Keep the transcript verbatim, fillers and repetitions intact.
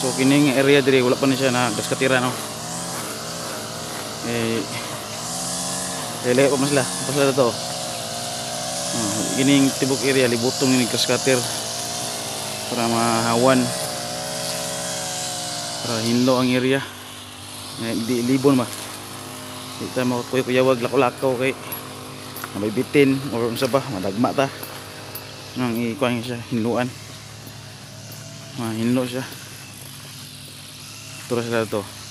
So kining area diri wala pa ni siya na gaskatira no. Eh dili pa man sila. Basta to. Oh, kining tibok area libutong ni gaskatir para mahawan. Para hinlo ang area. Eh, di libon ba. Di ta mo kuya-kuyawag lakaw-lakaw kay may bitin or unsa ba madagma ta. Nang ikuan siya hinluan. Ah, hinlo siya. Terus ada tuh